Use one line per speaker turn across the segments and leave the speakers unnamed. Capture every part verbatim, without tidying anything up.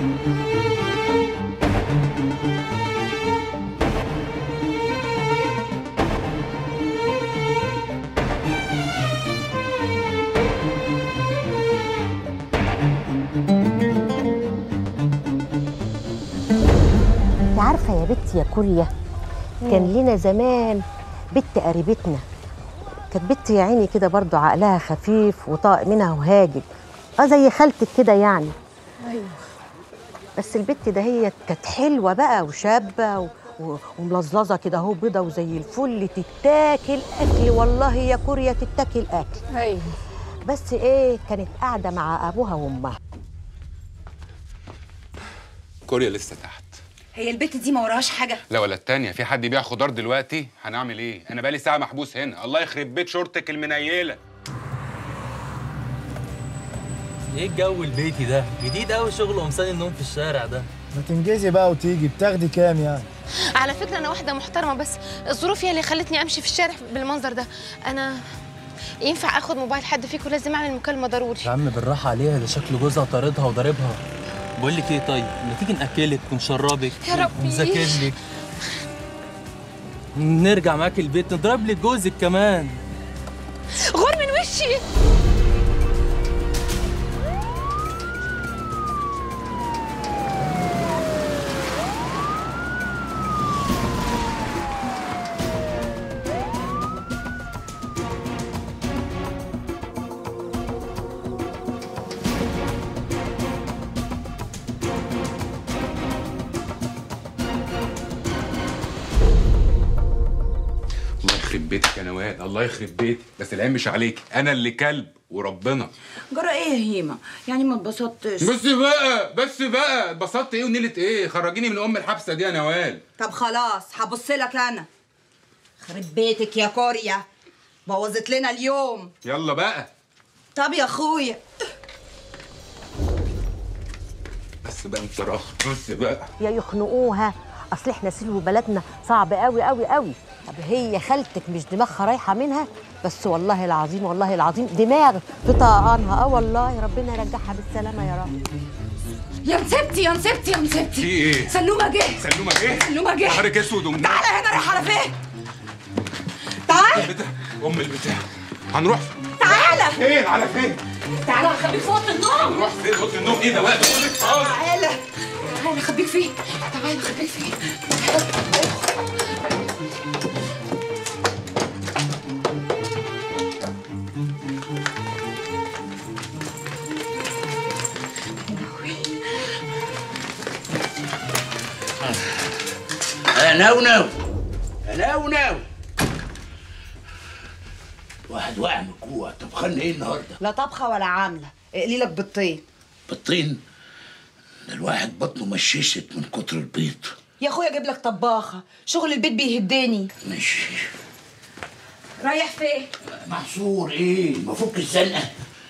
عارفه يا بنتي يا كوريا، كان لنا زمان بنت قريبتنا، كانت بنت يا عيني كده برضو عقلها خفيف وطاق منها وهاجد، اه زي خالتك كده يعني.
ايوه.
بس البنت ده هي كانت حلوه بقى وشابه و... و... وملظظه كده اهو، بيضه وزي الفل، تتاكل اكل والله يا كوريا، تتاكل اكل.
ايوه.
بس ايه، كانت قاعده مع ابوها وامها.
كوريا لسه تحت.
هي البت دي ما وراهاش حاجه؟
لا ولا التانية، في حد بيبيع خضار دلوقتي؟ هنعمل ايه؟ انا بقالي ساعه محبوس هنا، الله يخرب بيت شورتك المنيله.
ايه الجو البيتي ده؟ جديد قوي شغل قمصان النوم في الشارع ده.
ما تنجزي بقى وتيجي، بتاخدي كام يعني؟
على فكره انا واحده محترمه، بس الظروف هي اللي خلتني امشي في الشارع بالمنظر ده. انا ينفع اخد موبايل حد فيكم؟ لازم اعمل مكالمه ضروري.
يا عم بالراحه عليها، ده شكل جوزها طاردها وضاربها. بقول لك ايه، طيب ما تيجي ناكلك ونشربك
يا ربي
ونذاكر لك، نرجع معاك البيت نضرب لك جوزك كمان.
غور من وشي.
يخرب بيتك يا نوال، الله يخرب بيتك، بس العين مش عليكي، انا اللي كلب وربنا.
جرى ايه يا هيما؟ يعني ما اتبسطتش؟
بس بقى بس بقى اتبسطت ايه ونيلة ايه؟ خرجيني من ام الحبسه دي يا نوال.
طب خلاص هبص لك انا. خرب بيتك يا كوريا، بوظت لنا اليوم.
يلا بقى.
طب يا اخويا
بس بقى انصراخ، بس بقى
يا يخنقوها، اصل احنا سلو بلدنا صعب قوي قوي قوي. طب هي خالتك مش دماغها رايحه منها؟ بس والله العظيم والله العظيم دماغ في طقانها. اه والله ربنا يرجعها بالسلامه يا رب.
يا نسبتي يا نسبتي يا نسبتي.
في ايه؟
سلومه جه.
سلومه جه؟
سلومه جه.
نهارك اسود ومنيل.
تعالى هنا، رايح على فين؟ تعال.
البتاع ام البتاع هنروح
تعالى.
فين؟ على فين؟
تعالى هخبيك في اوضه النوم.
هنروح فين؟ اوضه النوم ايه ده؟ وقت
تعالى تعالى اخبيك فيه، تعالى اخبيك فيه.
يا نونو يا نونو، واحد واقع من الجوع. طبخان ايه النهارده؟
لا طبخه ولا عامله، اقلي لك بيضتين.
بيضتين؟ ده الواحد بطنه مششت من كتر البيض.
يا اخويا اجيب لك طباخه، شغل البيت بيهدني.
ماشي.
رايح فين؟
محصور ايه؟ مفك الزنقه.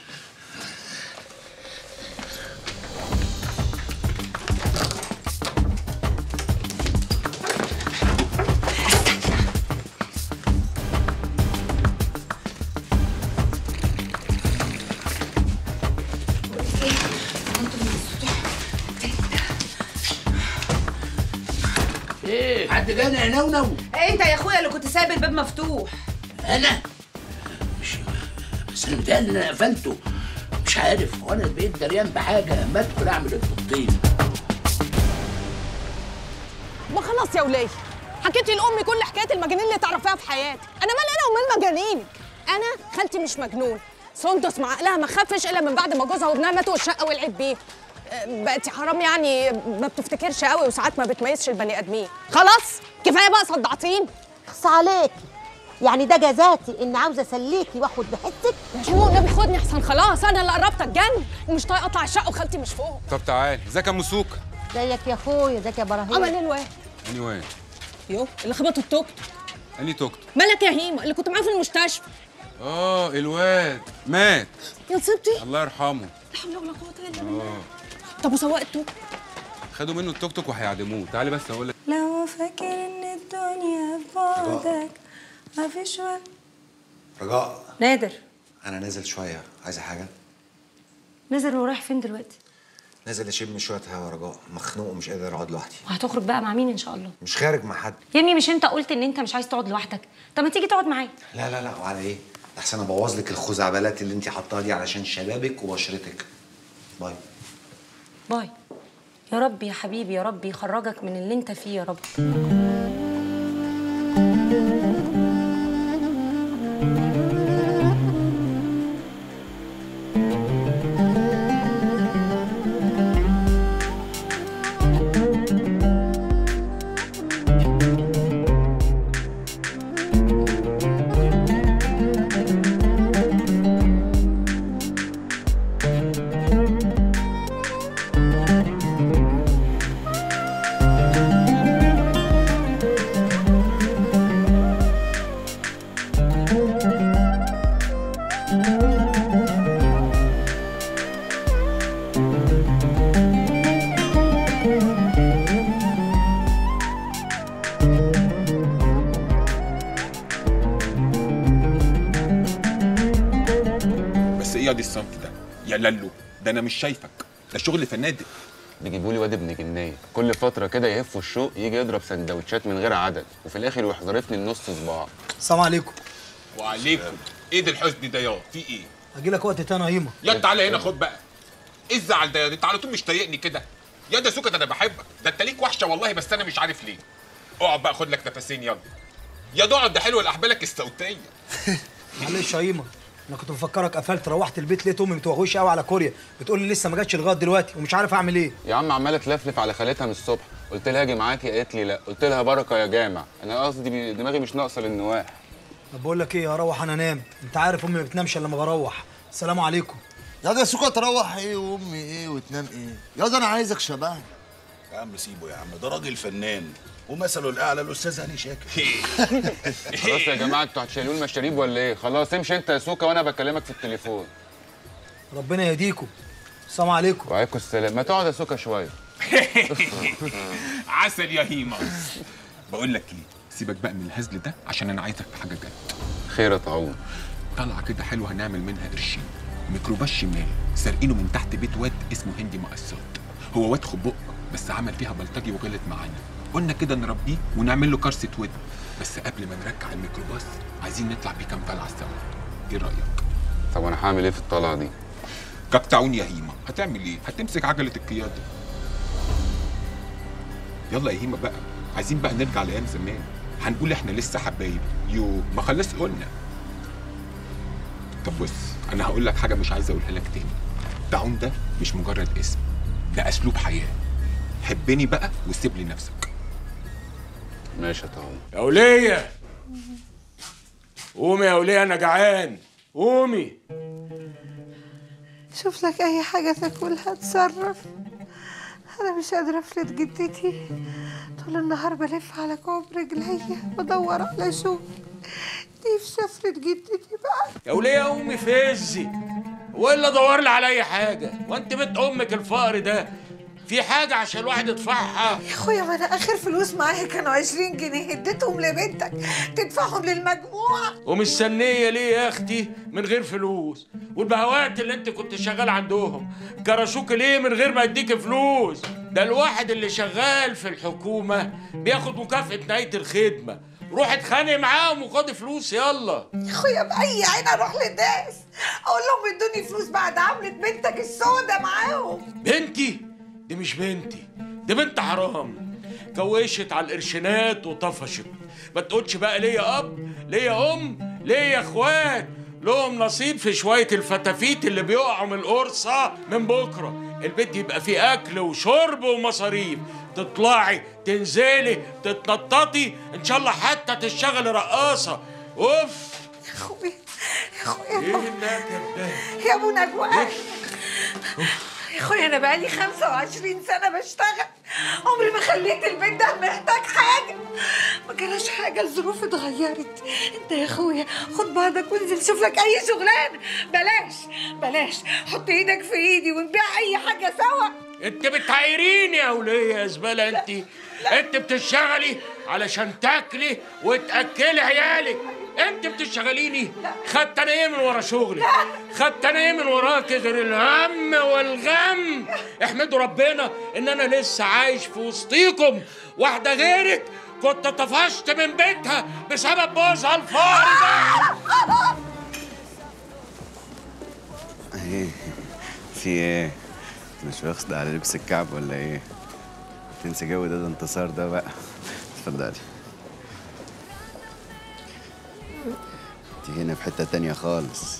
ايه حد جانا يا نونو؟
انت يا اخويا اللي كنت سايب الباب مفتوح.
انا؟ مش بس انا متهيألي ان انا قفلته، مش عارف وانا بقيت دريان بحاجه ما ادخل اعمل البطين.
ما خلاص يا وليه، حكيتي لامي كل حكايه المجانين اللي تعرفيها في حياتك. انا مالي انا ومال مجانينك؟ انا خالتي مش مجنون، سندس مع عقلها ما خفش الا من بعد ما جوزها وابنها ماتوا والشقه ولعت بيه. بقتي حرام يعني، ما بتفتكرش قوي وساعات ما بتميزش البني ادمين. خلاص كفايه بقى صدعتين.
خص عليكي، يعني ده جزاتي ان عاوزه اسليكي واخد بحسك؟
يا شمو النبي خدني احسن، خلاص انا اللي قربت اتجنن ومش طايقه اطلع الشقه وخالتي مش فوق.
طب تعالي. ازيك يا مسوكه؟
ازيك يا اخويا؟ ازيك يا ابراهيم؟
عمل ايه الواد؟
اني وين؟
يو اللي خبط التوك توك.
اني توك توك؟
مالك يا هيما اللي كنت معاه في المستشفى؟
اه الواد مات.
يا نصيبتي
الله يرحمه.
لا حول ولا قوه الا بالله. طب وسواق التوك؟
خدوا منه التوك توك وهيعدموه. تعالي بس اقول لك.
لو فاكر ان الدنيا في بعدك مفيش وقت.
رجاء
نادر
انا نازل شويه، عايزه حاجه؟
نزل ورايح فين دلوقتي؟
نازل اشم شويه هوا رجاء، مخنوق ومش قادر اقعد لوحدي.
وهتخرج بقى مع مين ان شاء الله؟
مش خارج مع حد
يا ابني، مش انت قلت ان انت مش عايز تقعد لوحدك؟ طب ما تيجي تقعد معايا.
لا لا لا، وعلى ايه؟ احسن ابوظ لك الخزعبلات اللي انت حاطاها دي علشان شبابك وبشرتك. باي
باي. يا رب يا حبيبي، يا رب يخرجك من اللي انت فيه يا رب.
ايه دي الصمت ده يا لالو؟ ده انا مش شايفك، ده شغل فنادق.
بيجيبوا لي واد ابن جنيه كل فتره كده يهفوا الشوق، يجي يضرب سندوتشات من غير عدد، وفي الاخر يروح ظارفني النص صباع.
السلام عليكم.
وعليكم. ايه ده الحزن ده يا في ايه؟
هجي لك وقت تاني يا هيما.
يا تعالى هنا خد بقى. ايه الزعل ده يا؟ انت على طول مش طايقني كده. يا ده سكت، انا بحبك، ده انت ليك وحشه والله، بس انا مش عارف ليه. اقعد بقى خد لك نفسين يلا. يا ده اقعد، ده حلو لاحبالك الصوتيه.
معلش يا هيما، انا كنت مفكرك قفلت، روحت البيت لقيت امي متوغوشه قوي على كوريا، بتقول لي لسه ما جاتش لغايه دلوقتي ومش عارف اعمل ايه.
يا عم عماله تلفلف على خالتها من الصبح، قلت لها اجي معاكي قالت لي لا، قلت لها بركه يا جامع، انا قصدي دماغي مش ناقصه للنواح.
طب بقول لك ايه، هروح انا انام، انت عارف امي ما بتنامش الا لما بروح. السلام عليكم.
يا ده سكه تروح ايه وامي ايه وتنام ايه؟ يا ده انا عايزك شبهني.
يا عم سيبه يا عم، ده راجل فنان ومثله الاعلى الاستاذ هاني شاكر.
خلاص يا جماعه، انتوا هتشيلوا المشاريب ولا ايه؟ خلاص امشي انت يا سوكا وانا بكلمك في التليفون.
ربنا يهديكم. السلام عليكم.
وعليكم السلام. ما تقعد يا سوكا شويه.
عسل يا هيما. بقول لك ايه، سيبك بقى من الهزل ده عشان انا عايزك في حاجه جد.
خير يا طاعون.
طلعه كده حلوه هنعمل منها قرشين. ميكروباص شمال سارقينه من تحت بيت واد اسمه هندي مقصات. هو واد خبق بس عمل فيها بلطجي وغلط معانا. قلنا كده نربيه ونعمل له كرسه ود، بس قبل ما نرجع الميكروباص عايزين نطلع بيه كام طلعه سوا. ايه رايك؟
طب انا هعمل ايه في الطلعه دي؟
كاكتعون يا هيما. هتعمل ايه؟ هتمسك عجله القياده. يلا يا هيما بقى، عايزين بقى نرجع لايام زمان، هنقول احنا لسه حبايب. يو ما خلاص قلنا. طب بص، انا هقول لك حاجه مش عايز اقولها لك تاني. تعون ده مش مجرد اسم، ده اسلوب حياه. حبني بقى وسيب لي نفسك.
ماشي يا طاعون.
يا وليه قومي يا وليه، انا جعان. قومي
شوف لك اي حاجه تاكلها، اتصرف. انا مش قادره افلت جدتي، طول النهار بلف على كوب رجليا بدور على شغل. نفسي افلت جدتي بقى.
يا وليه قومي فزي، ولا دور لي على اي حاجه. وانت بنت امك الفقر ده في حاجه عشان الواحد يدفعها؟
يا اخويا ما انا اخر فلوس معايا كانوا عشرين جنيه، اديتهم لبنتك تدفعهم للمجموعه.
ومستنيه ليه يا اختي من غير فلوس؟ والبهوات اللي انت كنت شغال عندهم كرشوك ليه من غير ما يديك فلوس؟ ده الواحد اللي شغال في الحكومه بياخد مكافاه نهايه الخدمه. روح اتخانق معاهم وخد فلوس يلا.
يا اخويا باي عين اروح للناس اقول لهم ادوني فلوس بعد عملة بنتك السودة معاهم؟
بنتي؟ دي مش بنتي، دي بنت حرام. كوشت على القرشينات وطفشت. ما تقولش بقى ليا اب، ليا ام، ليا اخوات لهم نصيب في شويه الفتافيت اللي بيقعوا من القرصه من بكره. البيت يبقى فيه اكل وشرب ومصاريف، تطلعي تنزلي تتنططي، ان شاء الله حتى تشتغلي رقاصه. اوف
يا اخويا يا اخويا
ايه النكد ده
يا ابو نجوى. يا اخويا انا بقالي خمسة وعشرين سنة بشتغل، عمري ما خليت البيت ده محتاج حاجة. ما جراش حاجة، الظروف اتغيرت. انت يا اخويا خد بعضك وانزل شوف لك اي شغلانة. بلاش بلاش حط ايدك في ايدي ونبيع اي حاجة سوا.
انت بتعايريني يا وليه يا زبالة انت. انت بتشتغلي علشان تاكلي وتاكلي عيالك، انت بتشتغليني؟ خدت انا ايه من ورا شغلي؟ خدت انا ايه من وراك غير الهم والغم؟ احمدوا ربنا ان انا لسه عايش في وسطيكم. واحده غيرك كنت طفشت من بيتها بسبب جوزها الفار ده.
ايه في ايه؟ مش واخد على لبس الكعب ولا ايه؟ تنسى جو ده, ده انتصار ده بقى. اتفضلي. انت هنا في حتة تانية خالص.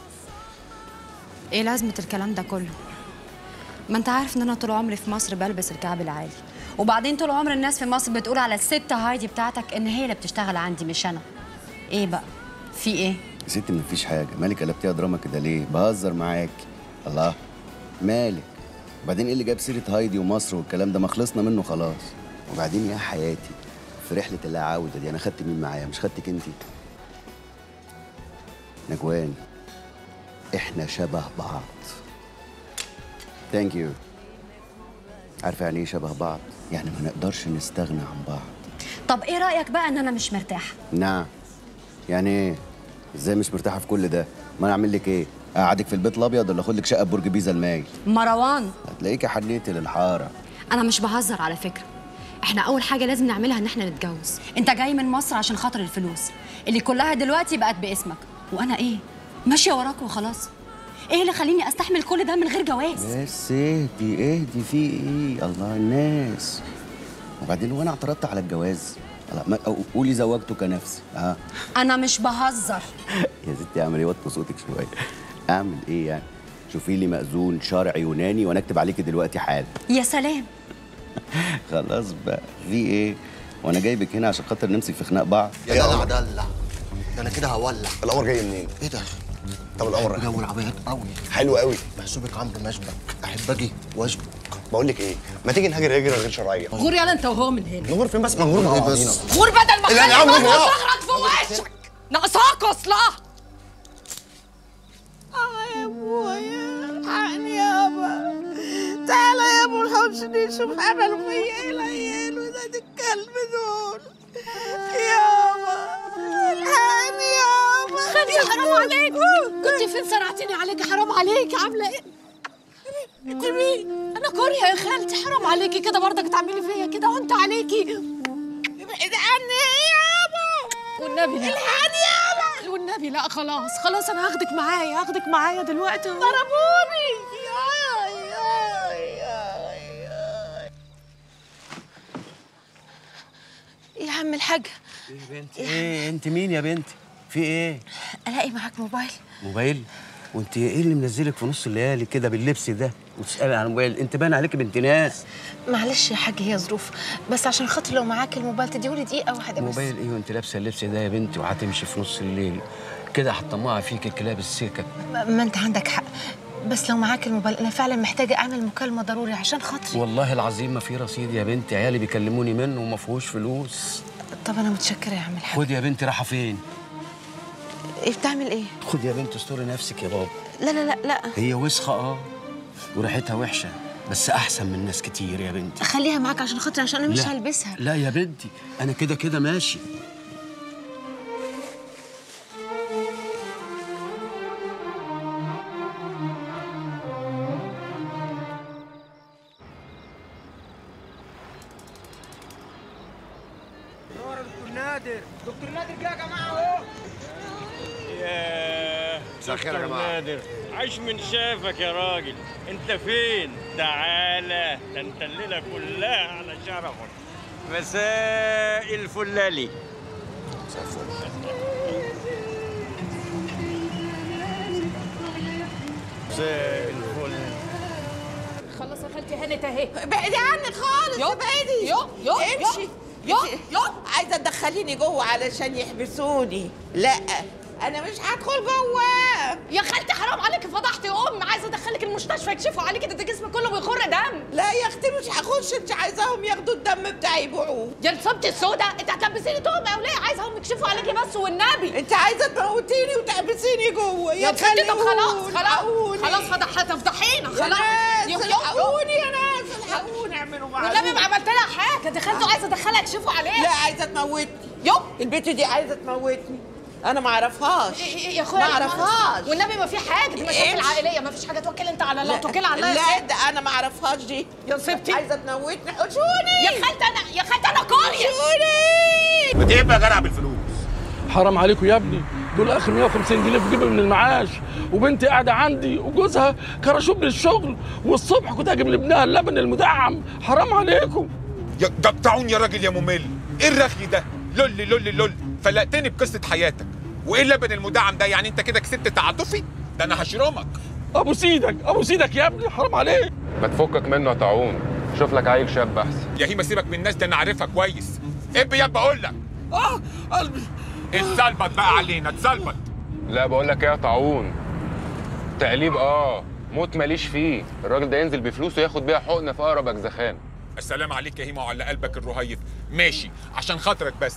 ايه لازمة الكلام ده كله؟ ما انت عارف ان انا طول عمري في مصر بلبس الكعب العالي، وبعدين طول عمر الناس في مصر بتقول على الست هايدي بتاعتك ان هي اللي بتشتغل عندي مش انا. ايه بقى؟ في ايه؟
يا ستي مفيش حاجة، مالك قلبتيها دراما كده ليه؟ بهزر معاكي. الله، مالك؟ وبعدين ايه اللي جاب سيرة هايدي ومصر والكلام ده؟ ما خلصنا منه خلاص. وبعدين يا حياتي في رحلة اللا عودة دي أنا خدت مين معايا؟ مش خدتك أنتِ؟ نجوان، إحنا شبه بعض. ثانك يو. عارفة يعني إيه شبه بعض؟ يعني ما نقدرش نستغنى عن بعض.
طب ايه رأيك بقى ان انا مش مرتاحة؟
نعم. يعني إيه؟ إزاي مش مرتاحة في كل ده؟ ما أنا أعمل لك إيه؟ أقعدك في البيت الأبيض ولا آخد لك شقة برج بيزا المايل؟
مروان،
هتلاقيكي حنيتي للحارة.
انا مش بهزر على فكرة. احنا اول حاجه لازم نعملها ان احنا نتجوز. انت جاي من مصر عشان خاطر الفلوس اللي كلها دلوقتي بقت باسمك، وانا ايه ماشيه وراك وخلاص. ايه اللي خليني استحمل كل ده من غير جواز؟
بس اهدي اهدي في ايه؟ الله الناس. وبعدين وانا اعترضت على الجواز؟ لا قولي زوجتك نفسي. ها
انا مش بهزر.
يا ستي اعمل ايه؟ وطي صوتك شويه. اعمل ايه يعني؟ شوفي لي مأذون شرعي يوناني وانا اكتب عليكي دلوقتي حالا.
يا سلام.
خلاص بقى، في ايه؟ وانا جايبك هنا عشان خاطر نمسك في خناق بعض؟
يا دلع دلع، ده انا كده هولع.
القمر جاي منين؟
ايه ده؟
طب القمر
جو العربيات قوي.
حلو قوي.
محسوبك عند مشبك، احب اجي واشبك.
بقول لك ايه؟ ما تيجي نهاجر هجره غير شرعيه.
غور يلا انت وهو من هنا.
نغور فين بس؟ ما نغور مع بعضينا.
غور بدل ما
لا يا عم
اخلي في وشك. ناقصاك اصلا.
اه يا ابويا الحقني يابا. تعالى يا ابو الحسني شوف عملوا فيا ايه العيال ولاد الكلب دول. يابا الحقني يابا.
خالتي حرام عليك. كنت فين سرعتيني عليكي؟ حرام عليكي. عامله ايه؟ انت مين؟ انا كوريا يا خالتي. حرام عليكي كده برضك تعملي فيا كده وانت عليكي.
ابعد عني يابا.
والنبي لا.
الحقني يابا.
والنبي لا. خلاص خلاص انا هاخدك معايا هاخدك معايا دلوقتي.
ضربوني. ياي ياي ياي ياي.
يا عم الحاج.
ايه يا بنتي؟ ايه انت مين يا بنتي؟ في ايه؟
الاقي معاك موبايل؟
موبايل؟ وانت ايه اللي منزلك في نص الليالي كده باللبس ده وتسالي عن موبايل؟ انت باين عليكي بنت ناس.
معلش يا حاج هي ظروف، بس عشان خاطر لو معاك الموبايل تديهولي دقيقه واحده بس.
موبايل ايه وانت لابسه اللبس ده يا بنتي وهتمشي في نص الليل كده؟ هتطمعي فيك الكلاب السكك.
ما, ما انت عندك حق، بس لو معاك الموبايل انا فعلا محتاجه اعمل مكالمه ضروري عشان خاطري.
والله العظيم ما في رصيد يا بنتي، عيالي بيكلموني منه وما فيهوش فلوس.
طب انا متشكره يا عم الحاج.
خد يا بنتي. رايحه فين؟
ايه بتعمل ايه؟
خد يا بنتي استوري نفسك يا بابا.
لا لا لا لا.
هي وسخه اه وريحتها وحشه بس احسن من ناس كتير يا بنتي.
خليها معاك عشان خاطري عشان انا مش
لا.
هلبسها.
لا يا بنتي انا كده كده ماشي.
دكتور نادر دكتور نادر جه يا جماعه اهو.
ياه
مساء الخير يا جماعة.
نادر عايش من شافك يا راجل. انت فين؟ تعالى، ده انت الليله كلها على شرفك. مساء الفلالي.
مساء الفل.
مساء الفل.
خلاص يا خالتي هانت اهي.
ابعدي عني خالص. ابعدي.
يو يو
امشي.
يو يو.
عايزه تدخليني جوه علشان يحبسوني. لا انا مش هدخل جوه.
يا خالتي حرام عليكي فضحتي ام. عايزه ادخلك المستشفى يكشفوا عليكي ده جسمك كله بيخر دم.
لا يا اختي مش هخش. انت عايزاهم ياخدوا الدم بتاعي يبيعوه.
يا نصبتي السودا انت هتلبسيني تهمه او ليه؟ عايزاهم يكشفوا عليكي بس والنبي.
انت عايزه تموتيني وتحبسيني جوه.
يا خالتي طب خلاص خلاص
الحقوني.
خلاص فضح هتفضحينا
يا
خلاص.
ناس الحقوني يا ناس الحقوني. اعملوا معروف.
والنبي ما عملت لها حاجه. دخلتوا عايزه ادخلها يكشفوا عليها.
لا عايزه تموتني.
يو
البت دي عايزه تموتني. انا ما اعرفهاش.
يا اخويا
ما اعرفهاش.
والنبي ما في حاجه، دي مشاكل
إيش؟
عائليه، ما فيش حاجه. توكل انت على الله، توكل على الله.
لا ده انا ما اعرفهاش دي.
يا سبتي
عايزه تموتني. حشوني
يا خالتي، انا يا خالتي انا كوريا.
حشوني.
ما تجيب يا جدع بالفلوس.
حرام عليكم يا ابني، دول اخر مية وخمسين جنيه في جيبي من المعاش، وبنتي قاعده عندي وجوزها كرشوه من الشغل، والصبح كنت هجيب لابنها اللبن المدعم. حرام عليكم.
يا قطعوني يا راجل يا ممل. ايه الرغي ده؟ لولي لولي لولي فلقتني بقصه حياتك. وايه اللبن المدعم ده؟ يعني انت كده كسبت تعاطفي؟ ده انا هشرمك.
ابو سيدك ابو سيدك يا ابني، حرام عليك.
ما تفكك منه يا طاعون، شوف لك عيل شاب احسن.
يا هيما سيبك من الناس، ده انا عارفها كويس. ابي يا بقول لك.
اه قلبي.
اتظبط بقى علينا، اتظبط.
لا بقول لك ايه يا طاعون، تقليب اه موت ماليش فيه. الراجل ده ينزل بفلوسه ياخد بيها حقنه في اقرب اجزخان.
السلام عليك يا هيما وعلى قلبك الرهيف. ماشي عشان خاطرك، بس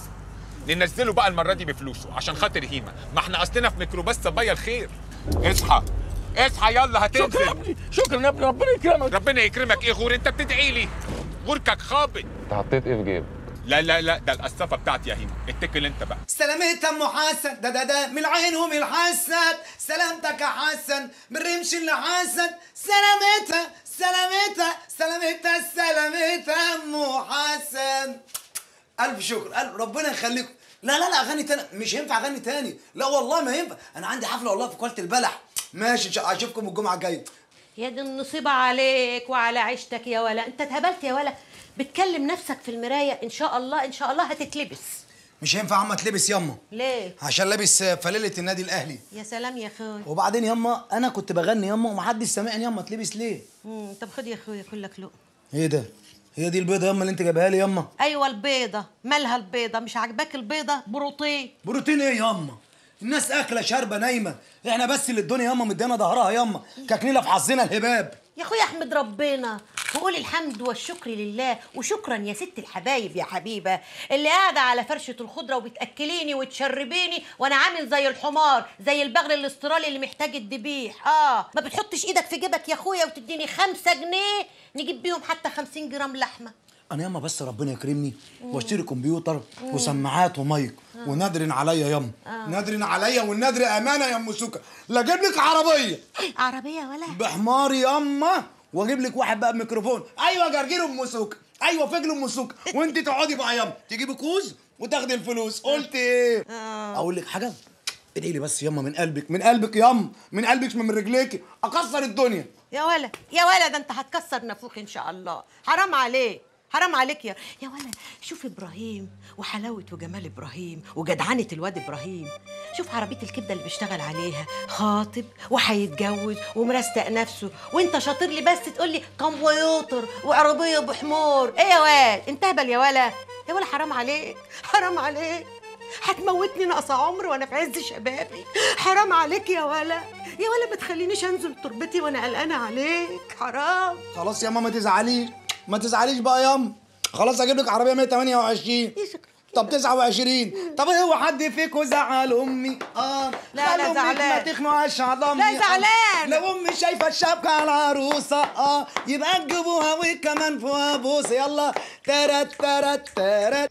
ننزله بقى المره دي بفلوسه عشان خاطر هيما. ما احنا اصلنا في ميكروباص صبايا الخير. اصحى اصحى يلا هتنزل.
شكرا يا ابني، شكرا يا ابني، ربنا يكرمك.
ربنا يكرمك. ايه غور؟ انت بتدعي لي؟ غوركك خابط.
انت حطيت ايه في جيبك؟
لا لا لا ده القصافه بتاعتي يا هيما، اتكل انت بقى.
سلامتها ام حسن، ده ده ده من العين ومن الحسن. سلامتك يا حسن من رمش اللي حسن. سلامتها سلامتها سلامتها سلامتها ام حسن. الف شكر، الف ربنا يخليكم. لا لا لا اغاني تاني مش هينفع اغاني تاني، لا والله ما ينفع. انا عندي حفله والله في كوالة البلح. ماشي اشوفكم الجمعه الجايه.
يا دي النصيبة عليك وعلى عيشتك يا ولا. انت اتهبلت يا ولا، بتكلم نفسك في المراية. ان شاء الله ان شاء الله هتتلبس.
مش هينفع عم اتلبس ياما.
ليه؟
عشان لابس فليله النادي الاهلي.
يا سلام يا اخويا.
وبعدين ياما انا كنت بغني ياما ومحدش سامعني ياما، اتلبس ليه؟
امم طب خد يا اخويا كلك لقمة.
ايه ده؟ هي دي البيضه ياما اللي انت جايبها لي ياما؟
ايوه البيضة. مالها البيضة؟ مش عاجباك البيضة؟ بروتين.
بروتين ايه ياما؟ الناس اكله شاربه نايمه، احنا بس اللي الدنيا ياما مدينا ظهرها ياما، كاكنيله في حظنا الهباب.
يا اخويا احمد ربنا وقول الحمد والشكر لله. وشكرا يا ست الحبايب يا حبيبه اللي قاعده على فرشه الخضره وبتاكليني وتشربيني وانا عامل زي الحمار، زي البغل الاسترالي اللي محتاج الذبيح. اه ما بتحطش ايدك في جيبك يا اخويا وتديني خمسة جنيه نجيب بيهم حتى خمسين جرام لحمه.
انا ياما بس ربنا يكرمني واشتري كمبيوتر وسماعات ومايك ونادرن عليا ياما. آه. نادرن عليا والنادر امانه يا ام سوكا. لا اجيب لك عربيه
عربيه ولا
بحماري ياما، واجيب لك واحد بقى بميكروفون. ايوه جرجير ام سوكا، ايوه فجل ام سوكا، وانت تقعدي بقى ياما تجيبي كوز وتاخدي الفلوس. قلت ايه؟ آه. اقول لك حاجه، ادعي لي بس ياما من قلبك، من قلبك ياما، من قلبك من رجليكي اكسر الدنيا.
يا ولا يا ولا ده انت هتكسر نافوخ ان شاء الله. حرام عليك حرام عليك يا يا ولا. شوف ابراهيم وحلاوه وجمال ابراهيم وجدعنه الواد ابراهيم. شوف عربيه الكبده اللي بيشتغل عليها، خاطب وهيتجوز ومرستق نفسه، وانت شاطر لي بس تقول لي كمبيوتر وعربيه بحمار. ايه يا واد انت هبل يا ولا يا ولا. حرام عليك حرام عليك، هتموتني ناقصه عمر وانا في عز شبابي. حرام عليك يا ولا يا ولا، ما تخلينيش انزل تربتي وانا قلقانه عليك. حرام.
خلاص يا ماما ما تزعليش ما تزعليش بقى ياما. خلاص اجيب لك عربيه مية وتمانية وعشرين. طب تسعة وعشرين. طب هو حد فيكم زعل امي؟ اه
لا لا زعلان.
ما تخنقش على امي.
لا زعلان.
لو امي شايفه الشبكه على العروسه اه يبقى تجيبوها وكمان فوقها بوس. يلا ترت ترت ترت.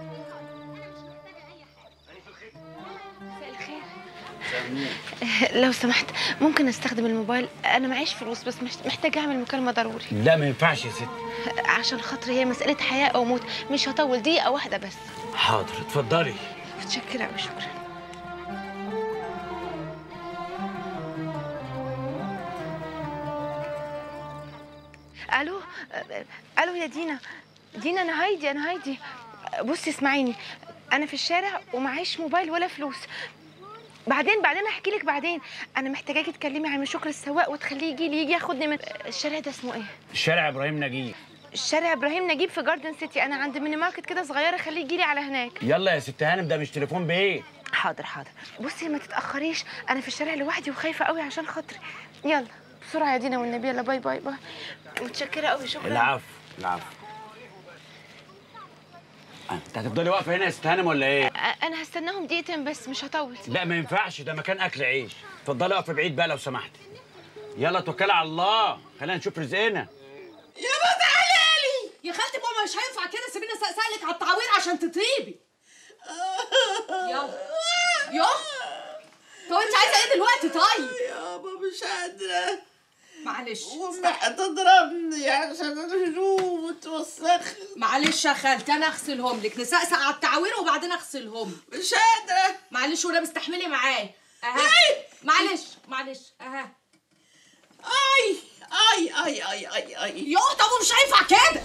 لو سمحت ممكن استخدم الموبايل؟ انا معيش فلوس بس محتاجه اعمل مكالمه ضروري.
لا ما ينفعش يا ست.
عشان خاطري هي مساله حياه او موت، مش هطول دقيقه واحده بس.
حاضر اتفضلي.
متشكره قوي شكرا. الو الو يا دينا. دينا انا هايدي انا هايدي بصي اسمعيني، انا في الشارع ومعيش موبايل ولا فلوس. بعدين بعدين احكي لك بعدين. انا محتاجاكي تكلمي عم شكر السواق وتخليه يجي لي يجي ياخدني من الشارع ده. اسمه ايه؟
الشارع ابراهيم نجيب.
الشارع ابراهيم نجيب في جاردن سيتي. انا عند ميني ماركت كده صغيره، خليه يجي لي على هناك.
يلا يا ست هانم ده مش تليفون بيه.
حاضر حاضر. بصي ما تتاخريش، انا في الشارع لوحدي وخايفه قوي عشان خاطري. يلا بسرعه يا دينا والنبي. يلا باي باي باي. متشكره قوي شكرا.
العفو العفو. انت هتفضلي واقفه هنا يا ست هانم ولا ايه؟
انا هستناهم دقيقتين بس مش هطول.
لا ما ينفعش، ده مكان اكل عيش. اتفضلي اقفي بعيد بقى لو سمحتي. يلا توكلي على الله، خلينا نشوف رزقنا.
يا تعالي لي يا خالتي. ماما مش هينفع كده، سيبيني اسالك على التعوير عشان تطيبي. يلا يوه طب انت عايزه ايه دلوقتي طيب؟
يابا مش قادرة.
معلش
امي هتضربني عشان الهدوم وتوسخ.
معلش يا خالتي انا اغسلهم لك، نسقسق على التعوير وبعدين اغسلهم.
مش قادرة.
معلش وانا مستحملي معاه. اها معلش معلش اها.
اي اي اي اي اي اي
يوه طب ومش هينفع كده.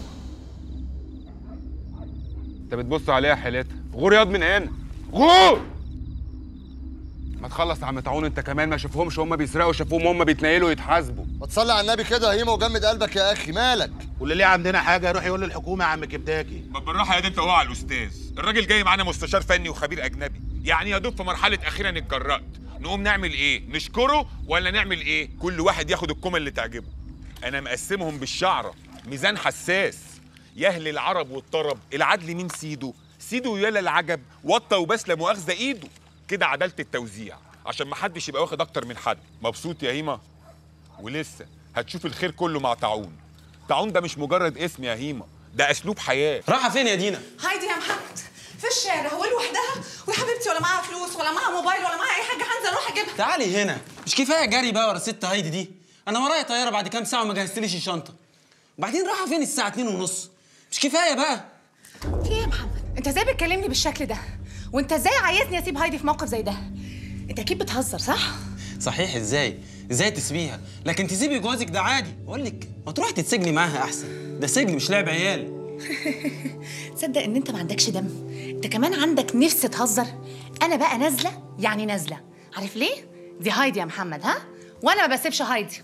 انت بتبص عليها حيلتها. غور ياض من هنا، غور. ما تخلص يا عم طاعون انت كمان، ما شافهمش هم بيسرقوا، شافوهم هم بيتنيلوا يتحاسبوا.
ما تصلي على النبي كده يا هيما وجمد قلبك يا اخي، مالك؟
واللي ليه عندنا حاجه يروح يقول للحكومه يا عم كبداكي.
ما بالراحه يا دي انت وقع على الاستاذ، الراجل جاي معانا مستشار فني وخبير اجنبي، يعني يا دوب في مرحله اخيرا اتجرأت، نقوم نعمل ايه؟ نشكره ولا نعمل ايه؟ كل واحد ياخد الكومه اللي تعجبه. انا مقسمهم بالشعره، ميزان حساس. يا اهل العرب والطرب، العدل مين سيده؟ سيده يالا العجب، وطى وبس لا مؤاخذه ايده. كده عداله التوزيع، عشان ما حدش يبقى واخد اكتر من حد. مبسوط يا هيما؟ ولسه هتشوف الخير كله مع طاعون. طاعون ده مش مجرد اسم يا هيما، ده اسلوب حياه.
رايحه فين يا دينا؟
هايدي يا محمد في الشارع ولوحدها، ويا حبيبتي ولا معاها فلوس ولا معاها موبايل ولا معاها اي حاجه، هنزل اروح اجيبها.
تعالي هنا، مش كفايه جري بقى ورا ست هايدي دي؟ انا ورايا طياره بعد كام ساعه وما جهزتليش الشنطه. وبعدين رايحه فين الساعه اتنين ونص؟ مش كفايه بقى؟
في ايه يا محمد؟ انت ازاي بتكلمني بالشكل ده؟ وانت ازاي عايزني اسيب هايدي في موقف زي ده؟ انت اكيد بتهزر صح؟
صحيح. ازاي؟ ازاي تسيبيها؟ لكن تسيبي جوازك ده عادي. بقول لك ما تروحي تتسجني معاها احسن، ده سجن مش لعب عيال.
تصدق ان انت ما عندكش دم؟ انت كمان عندك نفس تهزر. انا بقى نازله يعني نازله، عارف ليه؟ دي هايدي يا محمد ها؟ وانا ما بسيبش هايدي.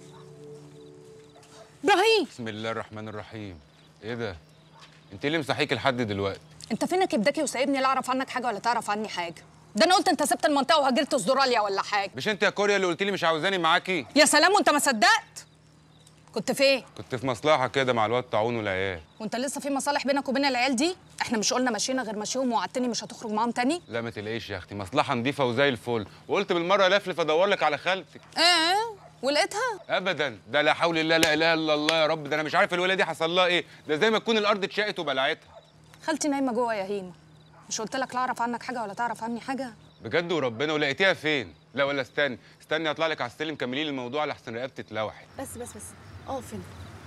ابراهيم
بسم الله الرحمن الرحيم. ايه ده؟ انت ايه اللي مصحيك لحد دلوقتي؟
انت فينك ابداكي وسايبني لا اعرف عنك حاجه ولا تعرف عني حاجه؟ ده انا قلت انت سبت المنطقه وهاجرت استراليا ولا حاجه.
مش انت يا كوريا اللي قلت لي مش عاوزاني معاكي؟
يا سلام وانت ما صدقت. كنت فين؟
كنت في مصلحه كده مع الواد طاعون والعيال.
وانت لسه في مصالح بينك وبين العيال دي؟ احنا مش قلنا ماشيين غير ماشيهم ووعدتني مش هتخرج معاهم تاني؟
لا ما تلاقيش يا اختي، مصلحه نظيفه وزي الفل، وقلت بالمره لفلف ادور لك على خالتك.
ايه ولقيتها؟
ابدا، ده لا حول الله لا اله الا الله يا رب، ده انا مش عارف الولايه دي حصل لها ايه، ده زي ما تكون الارض اتشقت وبلعتها.
خالتي نايمه جوه يا هيما، مش قلت لك لا اعرف عنك حاجه ولا تعرف عني حاجه؟
بجد وربنا. ولقيتيها فين؟ لا ولا استني استني اطلع لك على السلم كملي لي الموضوع لحسن رقبتي اتلوحت.
بس بس بس اه فين؟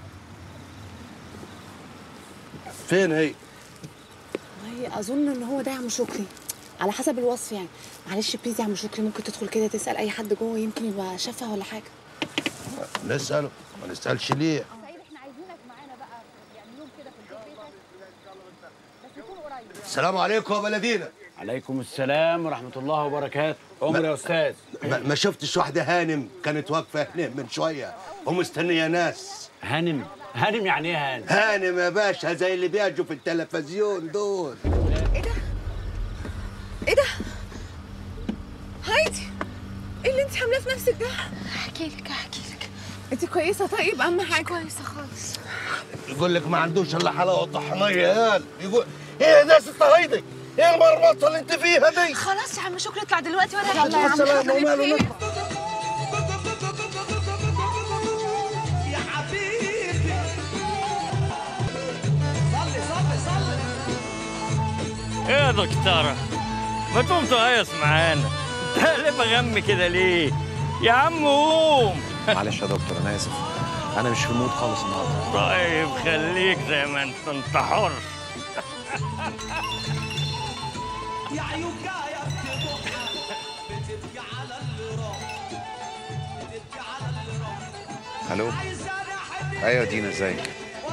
فين هي؟
والله اظن ان هو ده يا عم شكري، على حسب الوصف يعني. معلش بليز يا عم شكري، ممكن تدخل كده تسال اي حد جوه يمكن يبقى شافها ولا حاجه.
نساله، ما نسالش ليه؟ السلام عليكم يا بلدينا.
عليكم السلام ورحمة الله وبركاته. عمر يا أستاذ.
ما, ما شفتش واحدة هانم كانت واقفة هنا من شوية ومستنية ناس.
هانم؟ هانم يعني إيه هانم؟
هانم يا باشا زي اللي بيجوا في التلفزيون دول.
إيه ده؟ إيه ده؟ هايدي إيه اللي أنت عاملاه في نفسك ده؟ أحكي لك أحكي لك. أنت كويسة طيب؟ أهم حاجة. كويسة خالص.
يقول لك ما عندوش إلا حلاوة طحنية يا قال. يقول إيه ده يا ست هايدي؟ ايه المرمطه اللي انت فيها دي؟
خلاص يا عم شكري اطلع دلوقتي ولا
يلا يا عم السلامه وماله نطلع.
يا حبيبي صلي صلي صلي.
ايه يا دكتوره؟ ما تقوم تهيص معانا، انت قلبها غم كده ليه؟ يا عم قوم.
معلش يا دكتور انا اسف، انا مش في المود خالص النهارده.
طيب خليك زي ما انت، انت حر.
يا عيوكايا بتضحك بتبكي على اللي راح بتبكي على اللي راح.
الو. ايوه دينا ازيك؟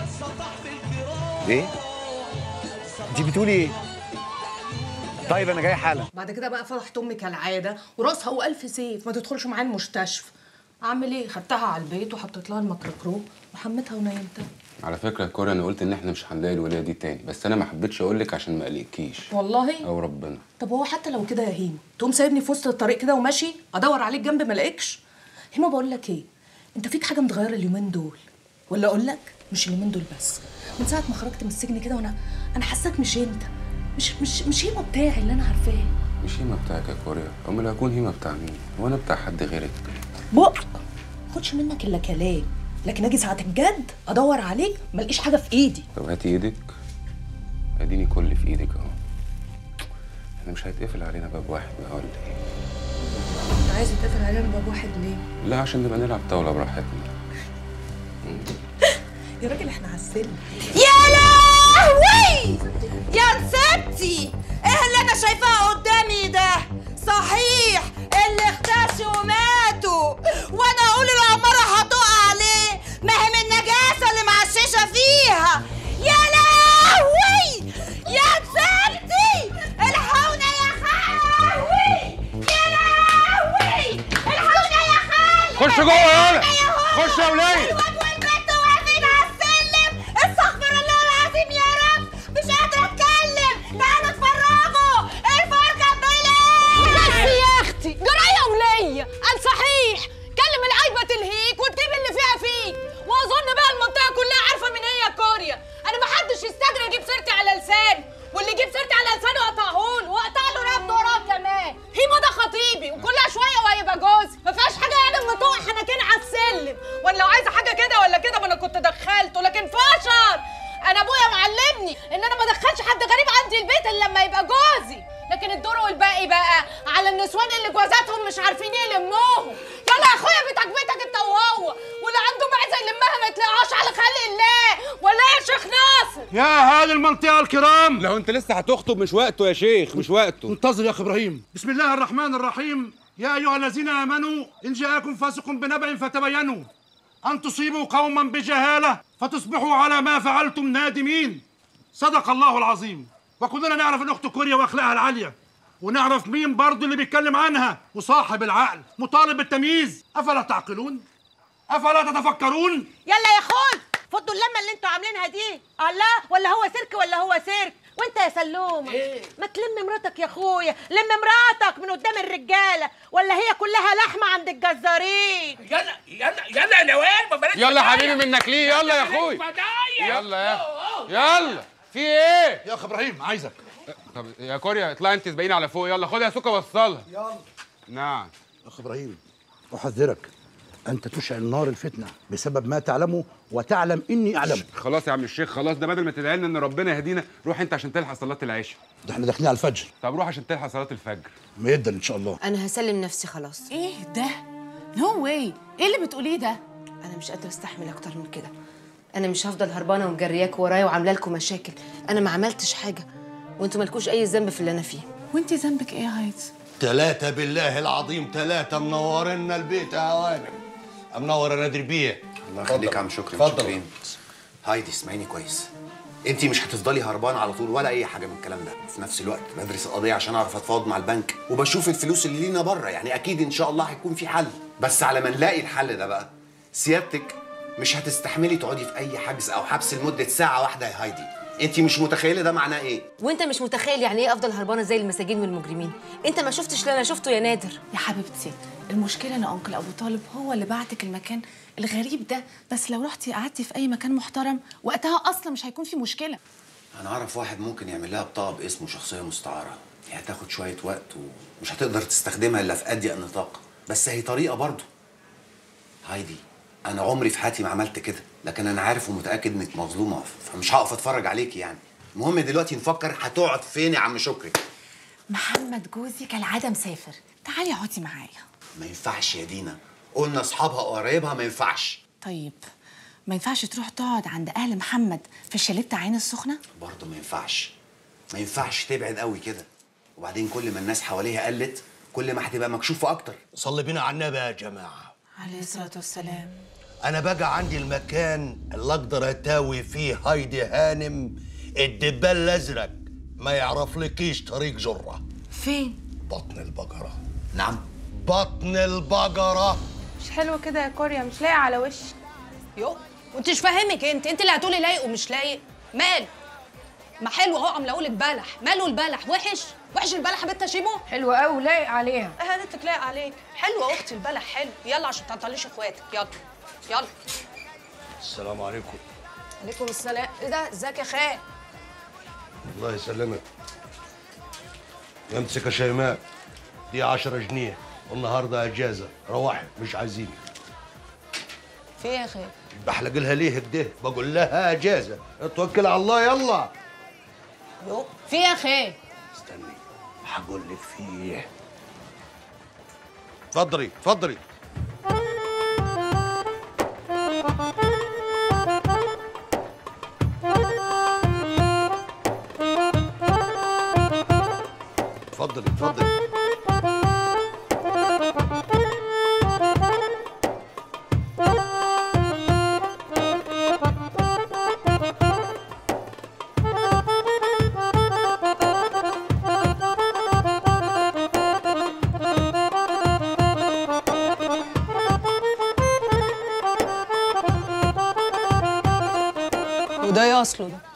ايه؟ انت بتقولي ايه؟ طيب انا جاي حالا.
بعد كده بقى فرحت امي كالعاده وراسها والف سيف، ما تدخلش معايا المستشفى. اعمل ايه؟ خدتها على البيت وحطيت لها الميكروكروب وحمتها ونيمتها.
على فكره يا كوريا انا قلت ان احنا مش هنلاقي الولايه دي تاني، بس انا ما حبيتش اقول لك عشان ما اقلقكيش.
والله؟
او ربنا.
طب هو حتى لو كده يا هيما تقوم سايبني في وسط الطريق كده وماشي ادور عليك جنب ما الاقيكش؟ هيما بقول لك ايه، انت فيك حاجه متغيره اليومين دول، ولا اقول لك مش اليومين دول بس، من ساعه ما خرجت من السجن كده وانا انا حاساك مش انت، مش مش مش هيما بتاعي اللي انا عارفاه.
مش هيما بتاعك يا كوريا، امال هكون هيما بتاع مين؟ هو انا بتاع حد غيرك؟
بق خدش منك الا كلام، لكن اجي ساعه الجد ادور عليك ما الاقيش حاجه في ايدي.
طب هاتي ايدك، اديني كل في ايدك اهو. احنا مش هيتقفل علينا باب واحد بقى ولا ايه؟
انت عايز تقفل علينا باب واحد ليه؟
لا عشان نبقى نلعب طاوله براحتنا.
يا راجل احنا على السلم.
يا لهوي يا نسبتي، ايه اللي انا شايفاه قدامي ده؟ صحيح اللي اختشوا وماتوا وانا اقول العماره هتقع عليه، ما هي من النجاسه اللي معششه فيها. يا لهوي يا نسبتي، الحقونا يا خاوي، يا لهوي الحقونا يا خالي.
خش جوه يالا، خش يا وليد.
والبنت واقفين على السلم، استغفر الله العظيم يا رب، مش قادره اتكلم. تعالوا اتفرجوا، الفرجه بليل.
بس يا اختي جرايه وليا، قال صحيح كلم العيبه تلهيك وتجيب اللي فيها فيك، واظن بقى المنطقه كلها عارفه مين هي كوريا. انا ما حدش يستجري يجيب سيرتي على لساني، واللي يجيب سيرتي على لسانه اقطعهوله واقطع له رقبته وراه كمان. هيما ده خطيبي وكلها شويه وهيبقى جوزي، ما فيهاش حاجه يعني اما تقع حنكين على السلم. وانا لو عايزه حاجه كده ولا كده ما انا كنت دخلته، لكن فشل. انا ابويا معلمني ان انا ما ادخلش حد غريب عندي البيت الا لما يبقى جوزي، لكن الدور والباقي بقى على النسوان اللي جوازاتهم مش عارفين يلموهم. يلا يا اخويا بيتك بيتك انت وهو، واللي عنده معزه يلمها ما يتلاقاش على خلق الله، ولا يا شيخ ناصر؟
يا اهالي المنطقه الكرام،
لو انت لسه هتخطب مش وقته يا شيخ، مش وقته.
انتظر يا اخي ابراهيم. بسم الله الرحمن الرحيم. يا ايها الذين امنوا ان جاءكم فاسق بنبأ فتبينوا ان تصيبوا قوما بجهاله فتصبحوا على ما فعلتم نادمين. صدق الله العظيم. وكلنا نعرف ان اخت كوريا واخلاقها العاليه، ونعرف مين برضه اللي بيتكلم عنها وصاحب العقل مطالب بالتمييز. افلا تعقلون؟ افلا تتفكرون؟
يلا يا اخوي فضوا اللمه اللي انتوا عاملينها دي. الله، ولا هو سيرك ولا هو سيرك؟ وانت يا سلومه إيه؟ ما تلم مراتك يا اخويا، لم مراتك من قدام الرجاله، ولا هي كلها لحمه عند الجزارين.
يلا يلا يلا يا نوال، ما بلاش
يلا حبيبي منك ليه؟ يلا يا اخوي، يلا يا يلا. في ايه
يا اخ ابراهيم؟ عايزك.
طب يا كوريا اطلعي انت سبقيني على فوق. يلا خد يا سوكا وصلها.
يلا.
نعم
اخ ابراهيم، احذرك انت تشعل نار الفتنه بسبب ما تعلمه وتعلم اني اعلمه.
خلاص يا عم الشيخ، خلاص. ده بدل ما تدعي لنا ان ربنا يهدينا، روح انت عشان تلحق صلاه العشاء.
ده احنا داخلين على الفجر.
طب روح عشان تلحق صلاه الفجر.
ميدا ان شاء الله.
انا هسلم نفسي خلاص.
ايه ده؟ نو واي، ايه اللي بتقوليه ده؟
انا مش قادره استحمل اكتر من كده. انا مش هفضل هربانه ومجرياك ورايا وعامله لكم مشاكل. انا ما عملتش حاجه، وانتوا مالكوش اي ذنب في اللي انا فيه.
وانت ذنبك ايه يا هايدي؟
ثلاثة بالله العظيم، ثلاثة منورنا البيت يا هوانم. منور يا نادر بيه.
الله يخليك يا عم شكري.
اتفضل.
شكرين. هايدي اسمعيني كويس، انت مش هتفضلي هربانه على طول ولا اي حاجه من الكلام ده. في نفس الوقت بدرس القضيه عشان اعرف اتفاوض مع البنك، وبشوف الفلوس اللي لينا بره، يعني اكيد ان شاء الله هيكون في حل. بس على ما نلاقي الحل ده بقى، سيادتك مش هتستحملي تقعدي في اي حجز او حبس لمده ساعه واحده يا هايدي. انت مش متخيله ده معناه ايه؟
وانت مش متخيل يعني ايه افضل هربانه زي المساجين والمجرمين. انت ما شفتش اللي انا شفته يا نادر.
يا حبيبتي المشكله ان انكل ابو طالب هو اللي بعتك المكان الغريب ده، بس لو رحتي قعدتي في اي مكان محترم وقتها اصلا مش هيكون في مشكله.
انا اعرف واحد ممكن يعمل لها بطاقه باسمه شخصيه مستعاره، هي هتاخد شويه وقت ومش هتقدر تستخدمها الا في اضيق نطاق، بس هي طريقه برضه. هايدي انا عمري في حياتي ما عملت كده، لكن انا عارف ومتاكد انك مظلومه، فمش هقف اتفرج عليكي يعني. المهم دلوقتي نفكر هتقعد فين يا عم شكري؟
محمد جوزي كالعاده مسافر، تعالي اقعدي معايا.
ما ينفعش يا دينا، قلنا اصحابها وقرايبها ما ينفعش.
طيب ما ينفعش تروح تقعد عند اهل محمد في الشاليه بتاع عين السخنه؟
برضه ما ينفعش، ما ينفعش تبعد قوي كده. وبعدين كل ما الناس حواليها قلت كل ما هتبقى مكشوفه اكتر.
صلي بينا على النبي يا جماعه
عليه الصلاه والسلام.
انا بقى عندي المكان اللي اقدر اتاوي فيه هايدي هانم الدبال الازرق ما يعرفلكيش طريق جره.
فين؟
بطن البقره.
نعم
بطن البقره.
مش حلو كده يا كوريا، مش لايق على وشي.
يو وانت مش فاهمك، انت انت اللي هتقولي لايق ومش لايق. مال ما حلو اهو، عم اقول بلح. ماله البلح؟ وحش وحش البلح يا بنت شيمو؟
حلو قوي لايق عليها.
اه هانتك لايق عليك. حلوه اختي البلح حلو. يلا عشان تعطليش اخواتك. يلا يلا.
السلام عليكم.
عليكم السلام. ايه ده؟ ازيك يا خال؟
الله يسلمك. يمسك يا شيماء، دي عشرة جنيه والنهارده اجازه، روحي مش عايزيني.
في ايه يا خال؟
بحلق لها ليه كده؟ بقول لها اجازه، اتوكل على الله يلا.
يو في ايه يا خال؟
استني هقول لك فيه. اتفضلي اتفضلي. اتفضلي اتفضلي.
وده ايه اصله ده؟